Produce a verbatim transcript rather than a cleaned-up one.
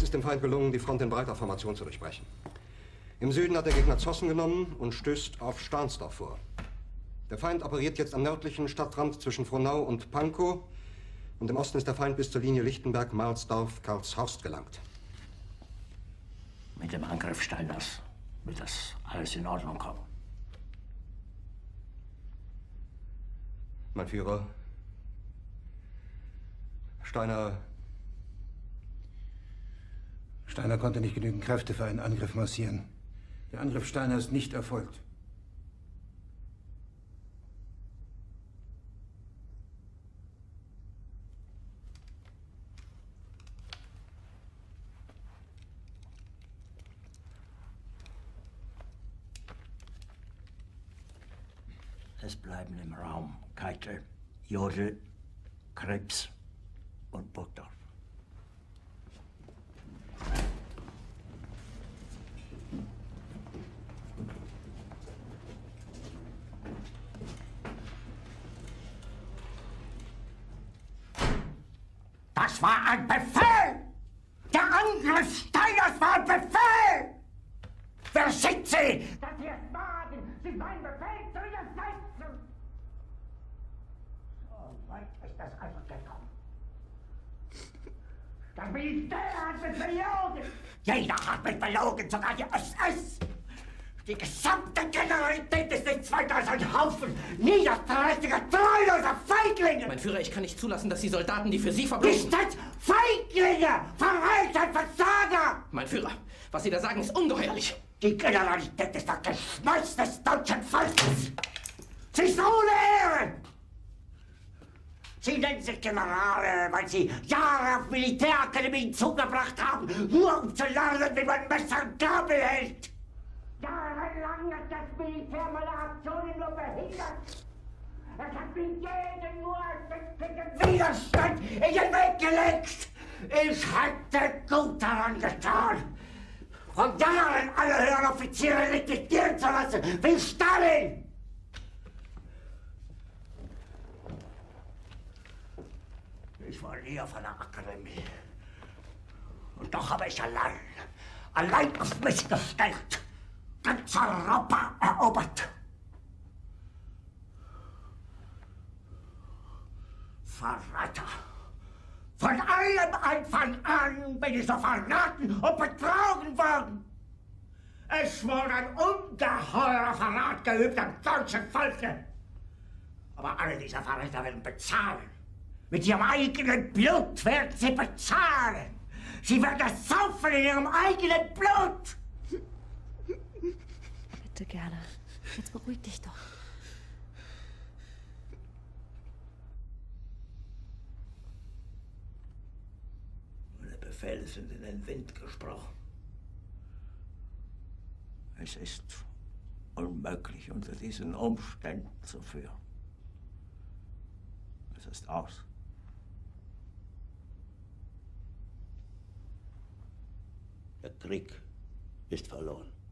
Es ist dem Feind gelungen, die Front in breiter Formation zu durchbrechen. Im Süden hat der Gegner Zossen genommen und stößt auf Stahnsdorf vor. Der Feind operiert jetzt am nördlichen Stadtrand zwischen Frohnau und Pankow. Und im Osten ist der Feind bis zur Linie Lichtenberg-Marsdorf-Karlshorst gelangt. Mit dem Angriff Steiners wird das alles in Ordnung kommen. Mein Führer, Steiner... Steiner konnte nicht genügend Kräfte für einen Angriff massieren. Der Angriff Steiner ist nicht erfolgt. Es bleiben im Raum Keitel, Jodl, Krebs und Burgdorf. Das war ein Befehl! Der Angriff Steiners war ein Befehl! Wer schickt Sie? Dass Sie es wagen, sich meinen Befehl zu widersetzen! So weit ist das also gekommen. Das Militär hat mich belogen! Jeder hat mich belogen, sogar die S S! Die gesamte Generalität ist nichts weiter als ein Haufen niederträchtiger, treuloser Feiglinge! Mein Führer, ich kann nicht zulassen, dass die Soldaten, die für Sie verbringen... Nicht als Feiglinge! Verräter, Versager! Mein Führer, was Sie da sagen, ist ungeheuerlich. Die Generalität ist das Geschmeiß des deutschen Volkes! Sie ist ohne Ehre! Sie nennen sich Generale, weil Sie Jahre auf Militärakademien zugebracht haben, nur um zu lernen, wie man Messer und Gabel hält! Jahrelang hat das Militär meine Aktionen nur behindert. Es hat mir jeden nur ersichtlichen Widerstand in den Weg gelegt. Ich hätte gut daran getan, von Jahren alle höheren Offiziere liquidieren zu lassen, wie Stalin. Ich war nie auf einer Akademie. Und doch habe ich allein, allein auf mich gestellt, ganz Europa erobert. Verräter! Von allem Anfang an bin ich so verraten und betrogen worden. Es wurde ein ungeheurer Verrat geübt am deutschen Volke. Aber alle diese Verräter werden bezahlen. Mit ihrem eigenen Blut werden sie bezahlen. Sie werden das saufen in ihrem eigenen Blut. Bitte gerne. Jetzt beruhig dich doch. Meine Befehle sind in den Wind gesprochen. Es ist unmöglich, unter diesen Umständen zu führen. Es ist aus. Der Krieg ist verloren.